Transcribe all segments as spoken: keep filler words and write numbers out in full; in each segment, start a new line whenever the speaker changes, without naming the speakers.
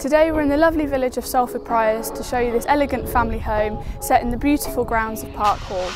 Today we're in the lovely village of Salford Priors to show you this elegant family home set in the beautiful grounds of Park Hall.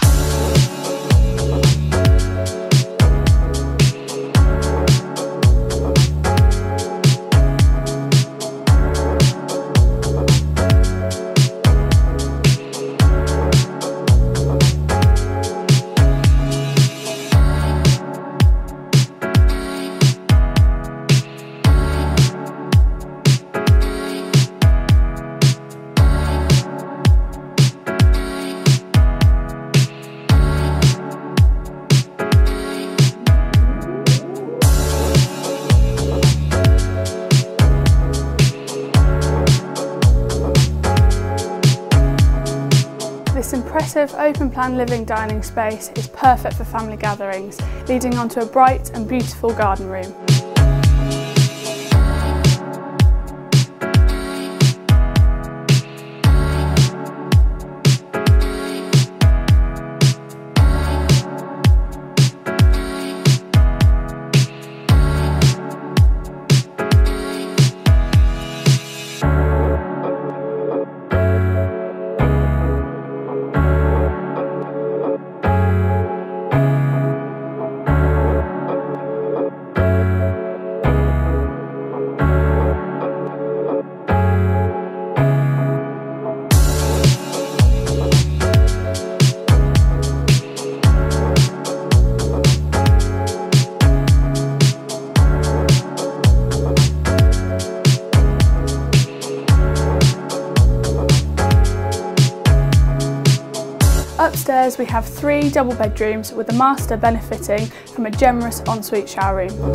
This impressive open-plan living dining space is perfect for family gatherings, leading onto a bright and beautiful garden room. Upstairs we have three double bedrooms with the master benefiting from a generous ensuite shower room.